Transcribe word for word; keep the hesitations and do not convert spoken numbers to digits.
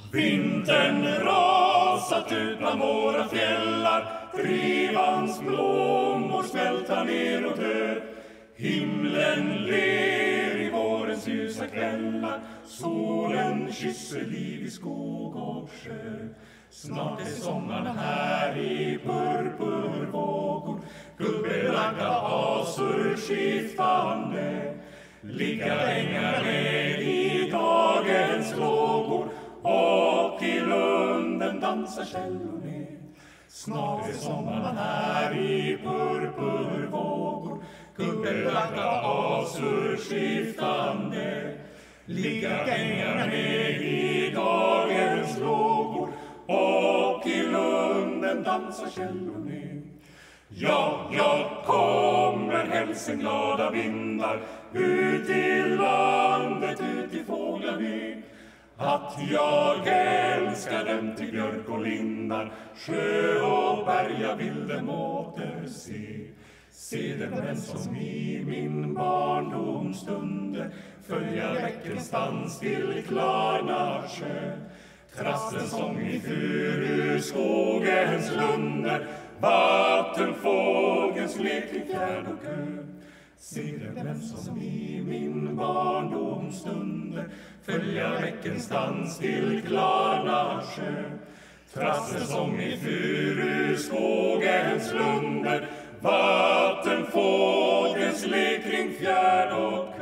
Vintern rasat ut bland våra fjällar, drivans blommor smälta ner och dö. Himlen ler i vårens ljusa kvällar, solen kysser liv i skog och sjö. Snart är sommaren här i purpurvågor, guldbelagda asur skiftande. Ligga ängar med i dagens lågor, och i lunden dansar källor ner. Snart är sommaren här i purpurvågor, guldbelagda asur skiftande. Ligga ängar med i dagens lågor, och i lunden dansar källor ner. Ja, jag kommer hälsenglada vindar, ut i landet, ut i fåglarby. Att jag älskar dem till björk och lindar, sjö och berg jag vill dem återse. Se dem den som i min barndomsstund följa bäckens dans till klarna sjö. Trastens sång i furu skogens lunder, vattenfågens lek i fjärd och kö. Se dem som i min barndomsstund följa bäckens dans till klarna sjö. Trastens sång i furu skogens lunder, vattenfågens lek kring fjärd och kö.